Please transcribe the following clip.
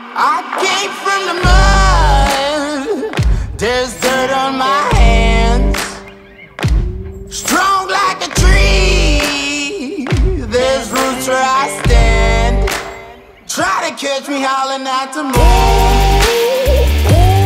I came from the mud, there's dirt on my hands. Strong like a tree, there's roots where I stand. Try to catch me howling at the moon.